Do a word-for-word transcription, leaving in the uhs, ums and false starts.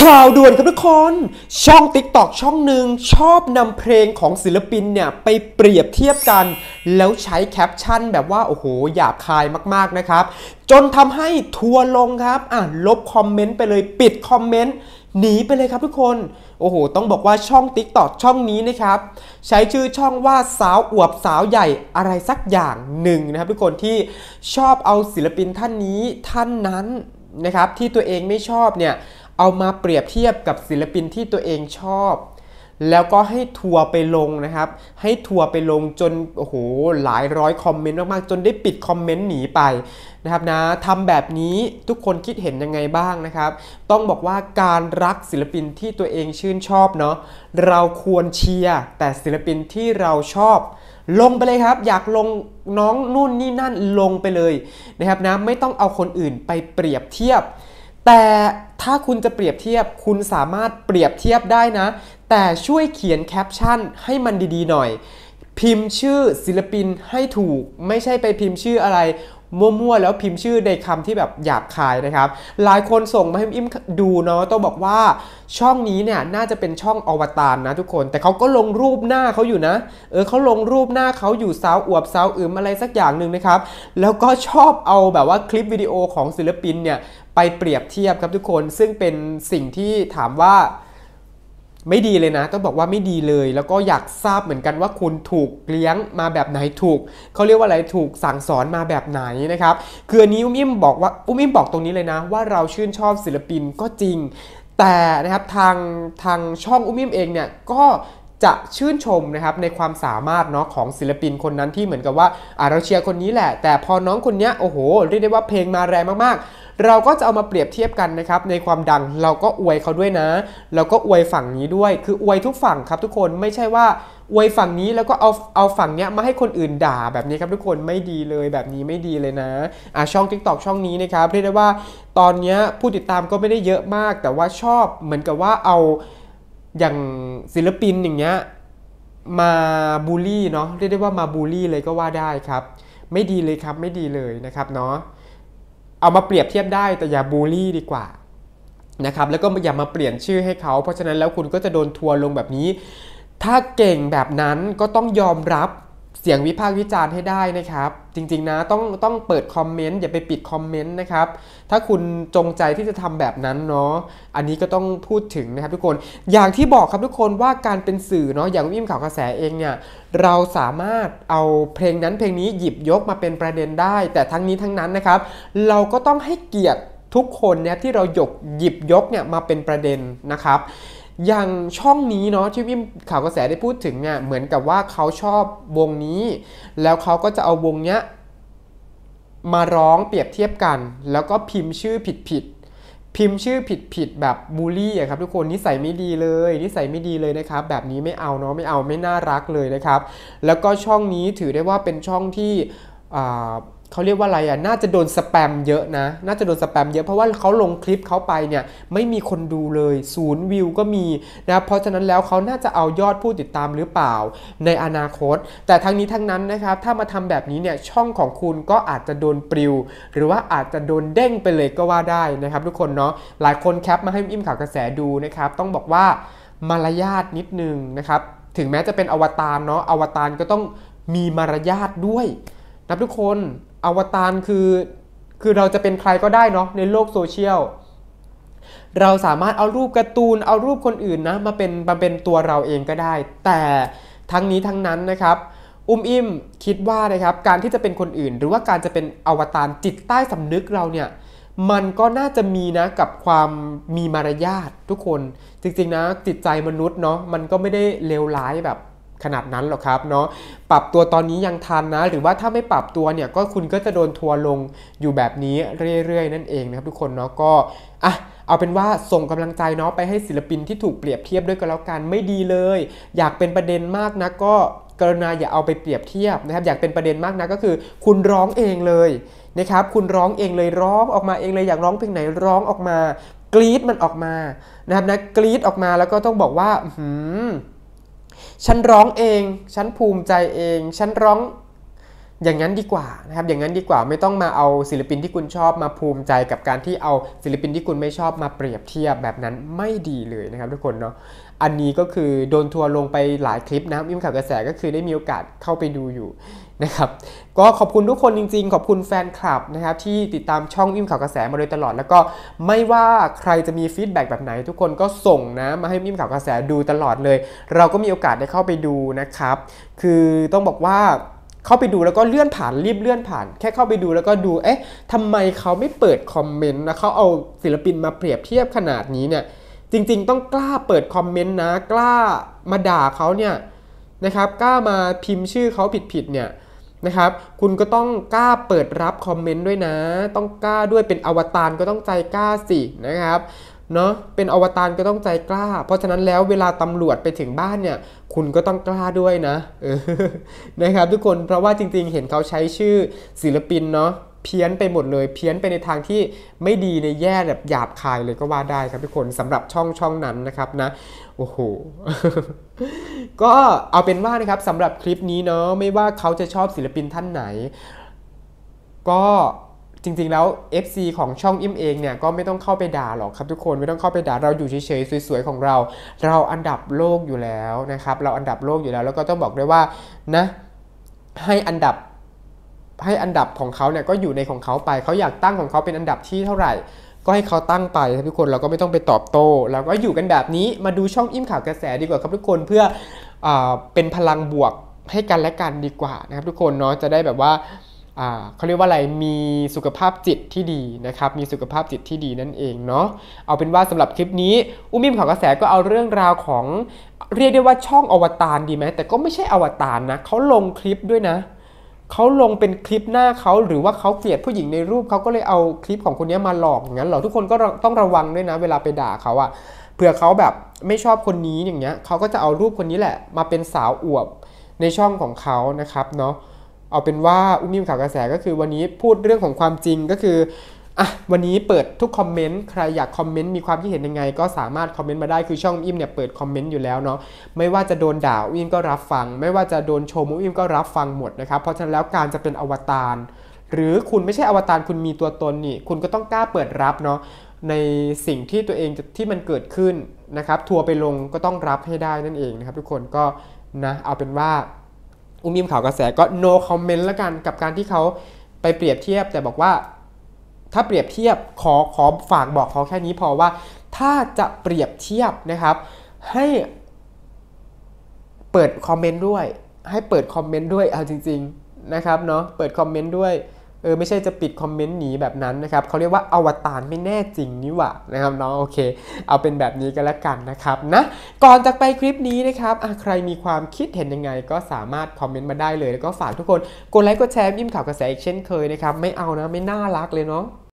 ข่าวด่วนครับทุกคนช่อง ติ๊กต็อก ช่องหนึ่งชอบนำเพลงของศิลปินเนี่ยไปเปรียบเทียบกันแล้วใช้แคปชั่นแบบว่าโอ้โหหยาบคายมากๆนะครับจนทำให้ทัวร์ลงครับอ่ะลบคอมเมนต์ไปเลยปิดคอมเมนต์หนีไปเลยครับทุกคนโอ้โหต้องบอกว่าช่อง ติ๊กต็อก ช่องนี้นะครับใช้ชื่อช่องว่าสาวอวบสาวใหญ่อะไรสักอย่างหนึ่งนะครับทุกคนที่ชอบเอาศิลปินท่านนี้ท่านนั้นนะครับที่ตัวเองไม่ชอบเนี่ยเอามาเปรียบเทียบกับศิลปินที่ตัวเองชอบแล้วก็ให้ทัวร์ไปลงนะครับให้ทัวร์ไปลงจนโอ้โหหลายร้อยคอมเมนต์มากๆจนได้ปิดคอมเมนต์หนีไปนะครับนะทำแบบนี้ทุกคนคิดเห็นยังไงบ้างนะครับต้องบอกว่าการรักศิลปินที่ตัวเองชื่นชอบเนาะเราควรเชียร์แต่ศิลปินที่เราชอบลงไปเลยครับอยากลงน้องนู่นนี่นั่นลงไปเลยนะครับนะไม่ต้องเอาคนอื่นไปเปรียบเทียบแต่ถ้าคุณจะเปรียบเทียบคุณสามารถเปรียบเทียบได้นะแต่ช่วยเขียนแคปชั่นให้มันดีๆหน่อยพิมพ์ชื่อศิลปินให้ถูกไม่ใช่ไปพิมพ์ชื่ออะไรมั่วๆแล้วพิมพ์ชื่อในคำที่แบบหยาบคายนะครับหลายคนส่งมาให้อิมดูเนาะต้องบอกว่าช่องนี้เนี่ยน่าจะเป็นช่องอวตารนะทุกคนแต่เขาก็ลงรูปหน้าเขาอยู่นะเออเขาลงรูปหน้าเขาอยู่สาวอวบสาวอึมอะไรสักอย่างหนึ่งนะครับแล้วก็ชอบเอาแบบว่าคลิปวิดีโอของศิลปินเนี่ยไปเปรียบเทียบครับทุกคนซึ่งเป็นสิ่งที่ถามว่าไม่ดีเลยนะต้องบอกว่าไม่ดีเลยแล้วก็อยากทราบเหมือนกันว่าคุณถูกเลี้ยงมาแบบไหนถูกเขาเรียกว่าอะไรถูกสั่งสอนมาแบบไหนนะครับคืออันนี้อุ้มอิ่มบอกว่าอุ้มอิ่มบอกตรงนี้เลยนะว่าเราชื่นชอบศิลปินก็จริงแต่นะครับทางทางช่องอุ้มอิ่มเองเนี่ยก็จะชื่นชมนะครับในความสามารถเนาะของศิลปินคนนั้นที่เหมือนกับว่าอ่าเราเชียร์คนนี้แหละแต่พอน้องคนนี้โอ้โหเรียกได้ว่าเพลงมาแรงมากๆเราก็จะเอามาเปรียบเทียบกันนะครับในความดังเราก็อวยเขาด้วยนะเราก็อวยฝั่งนี้ด้วยคืออวยทุกฝั่งครับทุกคนไม่ใช่ว่าอวยฝั่งนี้แล้วก็เอาเอาฝั่งเนี้ยมาให้คนอื่นด่าแบบนี้ครับทุกคนไม่ดีเลยแบบนี้ไม่ดีเลยนะอ่าช่อง ติ๊กต็อก ช่องนี้นะครับเรียกได้ว่าตอนนี้ผู้ติดตามก็ไม่ได้เยอะมากแต่ว่าชอบเหมือนกับว่าเอาอย่างศิลปินอย่างเงี้ยมาบูลลี่เนาะเรียกได้ว่ามาบูลลี่เลยก็ว่าได้ครับไม่ดีเลยครับไม่ดีเลยนะครับเนาะเอามาเปรียบเทียบได้แต่อย่าบูลลี่ดีกว่านะครับแล้วก็อย่ามาเปลี่ยนชื่อให้เขาเพราะฉะนั้นแล้วคุณก็จะโดนทัวร์ลงแบบนี้ถ้าเก่งแบบนั้นก็ต้องยอมรับเสียงวิพากษ์วิจารณ์ให้ได้นะครับจริงๆนะต้องต้องเปิดคอมเมนต์อย่าไปปิดคอมเมนต์นะครับถ้าคุณจงใจที่จะทำแบบนั้นเนาะอันนี้ก็ต้องพูดถึงนะครับทุกคนอย่างที่บอกครับทุกคนว่าการเป็นสื่อเนาะอย่างอิ่มข่าวกระแสเองเนี่ยเราสามารถเอาเพลงนั้นเพลงนี้หยิบยกมาเป็นประเด็นได้แต่ทั้งนี้ทั้งนั้นนะครับเราก็ต้องให้เกียรติทุกคนเนี่ยที่เราหยกหยิบยกเนี่ยมาเป็นประเด็นนะครับอย่างช่องนี้เนาะที่พี่ข่าวกระแสได้พูดถึงเนี่ยเหมือนกับว่าเขาชอบวงนี้แล้วเขาก็จะเอาวงเนี้ยมาร้องเปรียบเทียบกันแล้วก็พิมพ์ชื่อผิดๆพิมพ์ชื่อผิดๆแบบบูลลี่อะครับทุกคนนิสัยไม่ดีเลยนิสัยไม่ดีเลยนะครับแบบนี้ไม่เอาเนาะไม่เอาไม่น่ารักเลยนะครับแล้วก็ช่องนี้ถือได้ว่าเป็นช่องที่เขาเรียกว่าอะไรอ่ะน่าจะโดนสแปมเยอะนะน่าจะโดนสแปมเยอะเพราะว่าเขาลงคลิปเขาไปเนี่ยไม่มีคนดูเลยศูนย์วิวก็มีนะเพราะฉะนั้นแล้วเขาน่าจะเอายอดผู้ติดตามหรือเปล่าในอนาคตแต่ทั้งนี้ทั้งนั้นนะครับถ้ามาทำแบบนี้เนี่ยช่องของคุณก็อาจจะโดนปลิวหรือว่าอาจจะโดนเด้งไปเลยก็ว่าได้นะครับทุกคนเนาะหลายคนแคปมาให้อิ่มข่าวกระแสดูนะครับต้องบอกว่ามารยาทนิดนึงนะครับถึงแม้จะเป็นอวตารเนาะอวตารก็ต้องมีมารยาทด้วยนะทุกคนอวตารคือคือเราจะเป็นใครก็ได้เนาะในโลกโซเชียลเราสามารถเอารูปการ์ตูนเอารูปคนอื่นนะมาเป็นมาเป็นตัวเราเองก็ได้แต่ทั้งนี้ทั้งนั้นนะครับอุ้มอิ่มคิดว่านะครับการที่จะเป็นคนอื่นหรือว่าการจะเป็นอวตารจิตใต้สำนึกเราเนี่ยมันก็น่าจะมีนะกับความมีมารยาททุกคนจริงๆนะจิตใจมนุษย์เนาะมันก็ไม่ได้เลวร้ายแบบขนาดนั้นหรอกครับเนาะปรับตัวตอนนี้ยังทันนะหรือว่าถ้าไม่ปรับตัวเนี่ยก็คุณก็จะโดนทัวร์ลงอยู่แบบนี้เรื่อยๆนั่นเองนะครับทุกคนเนาะก็อ่ะเอาเป็นว่าส่งกำลังใจเนาะไปให้ศิลปินที่ถูกเปรียบเทียบด้วยกันแล้วกันไม่ดีเลยอยากเป็นประเด็นมากนะก็กรุณาอย่าเอาไปเปรียบเทียบนะครับอยากเป็นประเด็นมากนะก็คือคุณร้องเองเลยนะครับคุณร้องเองเลยร้องออกมาเองเลยอยากร้องเพลงไหนร้องออกมากรี๊ดมันออกมานะครับนะกรี๊ดออกมาแล้วก็ต้องบอกว่าหืมฉันร้องเองฉันภูมิใจเองฉันร้องอย่างนั้นดีกว่านะครับอย่างนั้นดีกว่าไม่ต้องมาเอาศิลปินที่คุณชอบมาภูมิใจกับการที่เอาศิลปินที่คุณไม่ชอบมาเปรียบเทียบแบบนั้นไม่ดีเลยนะครับทุกคนเนาะอันนี้ก็คือโดนทัวร์ลงไปหลายคลิปนะอิ่มข่าวกระแสก็คือได้มีโอกาสเข้าไปดูอยู่นะครับก็ขอบคุณทุกคนจริงๆขอบคุณแฟนคลับนะครับที่ติดตามช่องอิ่มข่าวกระแสมาโดยตลอดแล้วก็ไม่ว่าใครจะมีฟีดแบ็กแบบไหนทุกคนก็ส่งนะมาให้อิ่มข่าวกระแสดูตลอดเลยเราก็มีโอกาสได้เข้าไปดูนะครับคือต้องบอกว่าเข้าไปดูแล้วก็เลื่อนผ่านรีบเลื่อนผ่านแค่เข้าไปดูแล้วก็ดูเอ๊ะทำไมเขาไม่เปิดคอมเมนต์นะเขาเอาศิลปินมาเปรียบเทียบขนาดนี้เนี่ยจริงๆต้องกล้าเปิดคอมเมนต์นะกล้ามาด่าเขาเนี่ยนะครับกล้ามาพิมพ์ชื่อเขาผิดๆเนี่ยนะครับคุณก็ต้องกล้าเปิดรับคอมเมนต์ด้วยนะต้องกล้าด้วยเป็นอวตารก็ต้องใจกล้าสินะครับเนาะเป็นอวตารก็ต้องใจกล้าเพราะฉะนั้นแล้วเวลาตำรวจไปถึงบ้านเนี่ยคุณก็ต้องกล้าด้วยนะเออนะครับทุกคนเพราะว่าจริงๆเห็นเขาใช้ชื่อศิลปินเนาะเพี้ยนไปหมดเลยเพี้ยนไปในทางที่ไม่ดีในแย่แบบหยาบคายเลยก็ว่าได้ครับทุกคนสำหรับช่องช่องนั้นนะครับนะโอ้โห ก็เอาเป็นว่านะครับสำหรับคลิปนี้เนาะไม่ว่าเขาจะชอบศิลปินท่านไหนก็จริงๆแล้ว เอฟ ซี ของช่องอิ่มเองเนี่ยก็ไม่ต้องเข้าไปด่าหรอกครับทุกคนไม่ต้องเข้าไปด่าเราอยู่เฉยๆสวยๆของเราเราอันดับโลกอยู่แล้วนะครับเราอันดับโลกอยู่แล้วแล้วก็ต้องบอกด้วยว่านะให้อันดับให้อันดับของเขาเนี่ยก็อยู่ในของเขาไปเขาอยากตั้งของเขาเป็นอันดับที่เท่าไหร่ก็ให้เขาตั้งไปครับทุกคนเราก็ไม่ต้องไปตอบโต้เราก็อยู่กันแบบนี้มาดูช่องอิ่มข่าวกระแสดีกว่าครับทุกคนเพื่อเอ่อเป็นพลังบวกให้กันและกันดีกว่านะครับทุกคนเนาะจะได้แบบว่าเขาเรียกว่าอะไรมีสุขภาพจิตที่ดีนะครับมีสุขภาพจิตที่ดีนั่นเองเนาะเอาเป็นว่าสำหรับคลิปนี้อุ้มอิ่มข่าวกระแสก็เอาเรื่องราวของเรียกได้ว่าช่องอวตารดีไหมแต่ก็ไม่ใช่อวตารนะเขาลงคลิปด้วยนะเขาลงเป็นคลิปหน้าเขาหรือว่าเขาเกลียดผู้หญิงในรูปเขาก็เลยเอาคลิปของคนนี้มาหลอกอย่างนั้นหรอทุกคนก็ต้องระวังด้วยนะเวลาไปด่าเขาอะเผื่อเขาแบบไม่ชอบคนนี้อย่างเงี้ยเขาก็จะเอารูปคนนี้แหละมาเป็นสาวอวบในช่องของเขานะครับเนาะเอาเป็นว่าอุ้มอิ่มข่าวกระแสก็คือวันนี้พูดเรื่องของความจริงก็คืออ่ะวันนี้เปิดทุกคอมเมนต์ใครอยากคอมเมนต์มีความคิดเห็นยังไงก็สามารถคอมเมนต์มาได้คือช่องอิ่มเนี่ยเปิดคอมเมนต์อยู่แล้วเนาะไม่ว่าจะโดนด่าอิ่มก็รับฟังไม่ว่าจะโดนชมอิ่มก็รับฟังหมดนะครับเพราะฉะนั้นแล้วการจะเป็นอวตารหรือคุณไม่ใช่อวตารคุณมีตัวตนนี่คุณก็ต้องกล้าเปิดรับเนาะในสิ่งที่ตัวเองที่มันเกิดขึ้นนะครับทัวร์ไปลงก็ต้องรับให้ได้นั่นเองนะครับทุกคนก็นะเอาเป็นว่าอุ้มอิ่มข่าวกระแสก็ no comment ละกันกับการที่เขาไปเปรียบเทียบแต่บอกว่าถ้าเปรียบเทียบขอขอฝากบอกเขาแค่นี้พอว่าถ้าจะเปรียบเทียบนะครับให้เปิดคอมเมนต์ด้วยให้เปิดคอมเมนต์ด้วยเอาจริงๆนะครับเนาะเปิดคอมเมนต์ด้วยเออไม่ใช่จะปิดคอมเมนต์หนีแบบนั้นนะครับเขาเรียกว่าอวตารไม่แน่จริงนี่หว่านะครับเนาะโอเคเอาเป็นแบบนี้กันแล้วกันนะครับนะก่อนจากไปคลิปนี้นะครับใครมีความคิดเห็นยังไงก็สามารถคอมเมนต์มาได้เลยแล้วก็ฝากทุกคนกดไลค์กดแชร์อิ่มข่าวกระแสอีกเช่นเคยนะครับไม่เอานะไม่น่ารักเลยเนาะ